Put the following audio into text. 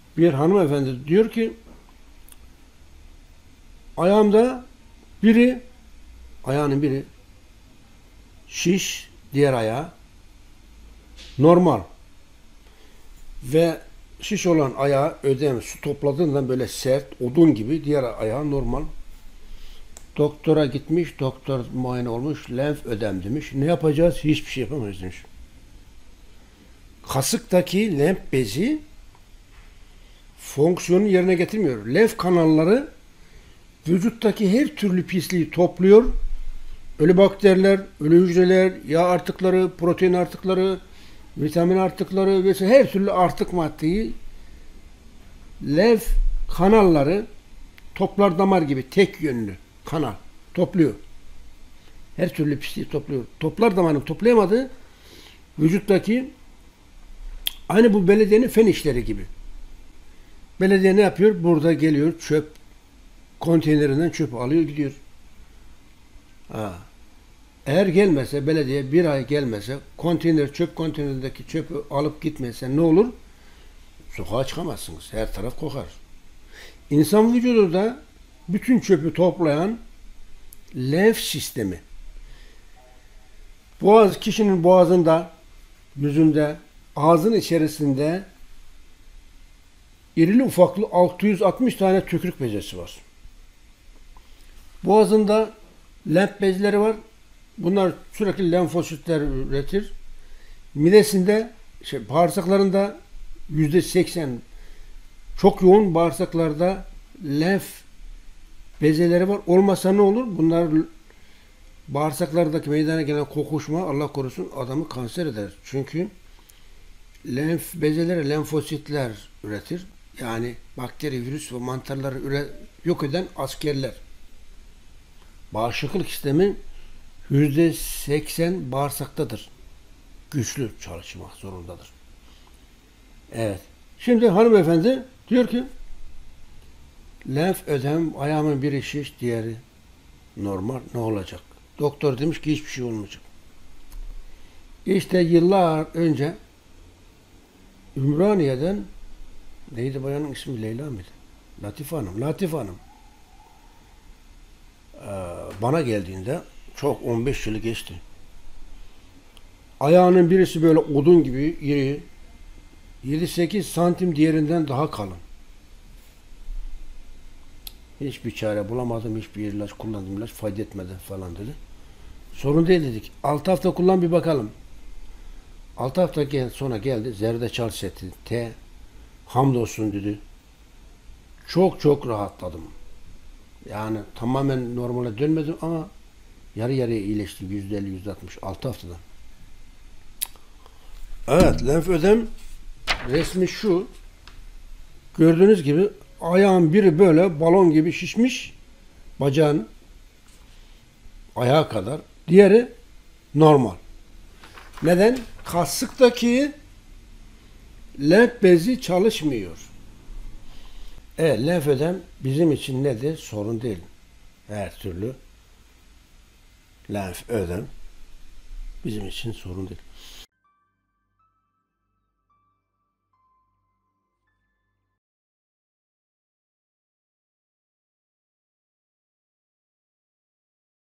Bir hanımefendi diyor ki ayağımda ayağının biri şiş, diğer ayağı normal ve şiş olan ayağı ödem su topladığından böyle sert, odun gibi, diğer ayağı normal. Doktora gitmiş, doktor muayene olmuş, lenf ödem demiş. Ne yapacağız? Hiçbir şey yapamayız demiş. Kasıktaki lenf bezi fonksiyonu yerine getirmiyor. Lenf kanalları vücuttaki her türlü pisliği topluyor. Ölü bakteriler, ölü hücreler, yağ artıkları, protein artıkları, vitamin artıkları vesaire her türlü artık maddeyi lenf kanalları toplar damar gibi tek yönlü kanal topluyor. Her türlü pisliği topluyor. Toplar damarını toplayamadığı vücuttaki aynı bu belediyenin fen işleri gibi. Belediye ne yapıyor? Burada geliyor çöp konteynerinden çöp alıyor gidiyor. Ha. Eğer gelmese belediye bir ay gelmese çöp konteynerindeki çöpü alıp gitmese ne olur? Sokağa çıkamazsınız. Her taraf kokar. İnsan vücudu da bütün çöpü toplayan lenf sistemi. Kişinin boğazında, yüzünde, ağzın içerisinde irili ufaklı 660 tane tükürük bezesi var. Boğazında lenf bezleri var. Bunlar sürekli lenfositler üretir. Midesinde, bağırsaklarında %80 çok yoğun bağırsaklarda lenf bezeleri var. Olmasa ne olur? Bunlar bağırsaklardaki meydana gelen kokuşma Allah korusun adamı kanser eder. Çünkü lenf bezeleri lenfositler üretir. Yani bakteri, virüs ve mantarları yok eden askerler. Bağışıklık sistemi %80 bağırsaktadır. Güçlü çalışmak zorundadır. Evet. Şimdi hanımefendi diyor ki lenf ödem, ayağımın biri şiş, diğeri normal. Ne olacak? Doktor demiş ki hiçbir şey olmayacak. İşte yıllar önce Ümraniye'den neydi bayanın ismi, Leyla mıydı? Latife Hanım. Latife Hanım bana geldiğinde çok 15 yılı geçti. Ayağının birisi böyle odun gibi iri, 7-8 santim diğerinden daha kalın. Hiçbir çare bulamadım, hiçbir ilaç kullandım, ilaç fayda etmedi falan dedi. Sorun değil dedik. 6 hafta kullan bir bakalım. 6 hafta sonra geldi. Zerdeçal seti, T. Hamdolsun dedi. Çok çok rahatladım. Yani tamamen normale dönmedim ama yarı yarıya iyileşti. %50, %60. 6 haftada. Evet, lenf ödem resmi şu. Gördüğünüz gibi ayağın biri böyle balon gibi şişmiş. Bacağın ayağa kadar. Diğeri normal. Neden? Kasıktaki lenf bezi çalışmıyor. Lenf ödem bizim için nedir? Sorun değil. Her türlü lenf ödem bizim için sorun değil.